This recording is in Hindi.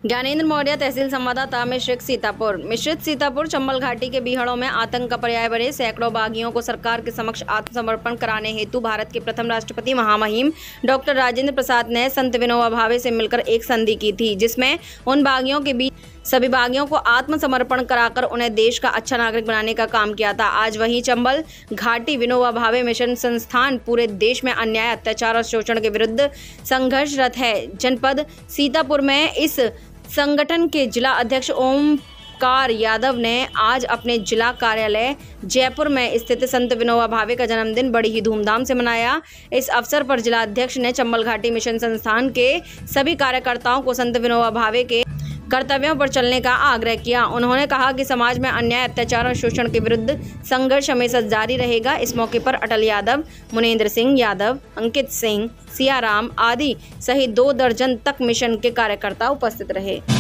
ज्ञानेंद्र मौर्य, तहसील संवाददाता, मिश्रित सीतापुर चंबल घाटी के बीहड़ों में आतंक का पर्याय बने सैकड़ों बागियों को सरकार के समक्ष आत्मसमर्पण कराने हेतु भारत के प्रथम राष्ट्रपति महामहिम डॉक्टर राजेंद्र प्रसाद ने संत विनोबा भावे से मिलकर एक संधि की थी, जिसमें उन बागियों के बीच सभी बागियों को आत्मसमर्पण कराकर उन्हें देश का अच्छा नागरिक बनाने का काम किया था। आज वहीं चंबल घाटी विनोबा भावे मिशन संस्थान पूरे देश में अन्याय, अत्याचार और शोषण के विरुद्ध संघर्षरत है। जनपद सीतापुर में इस संगठन के जिला अध्यक्ष ओमकार यादव ने आज अपने जिला कार्यालय जयपुर में स्थित संत विनोबा भावे का जन्मदिन बड़ी ही धूमधाम से मनाया। इस अवसर पर जिला अध्यक्ष ने चंबल घाटी मिशन संस्थान के सभी कार्यकर्ताओं को संत विनोबा भावे के कर्तव्यों पर चलने का आग्रह किया। उन्होंने कहा कि समाज में अन्याय, अत्याचार और शोषण के विरुद्ध संघर्ष हमेशा जारी रहेगा। इस मौके पर अटल यादव, मुनेंद्र सिंह यादव, अंकित सिंह, सियाराम आदि सहित 2 दर्जन तक मिशन के कार्यकर्ता उपस्थित रहे।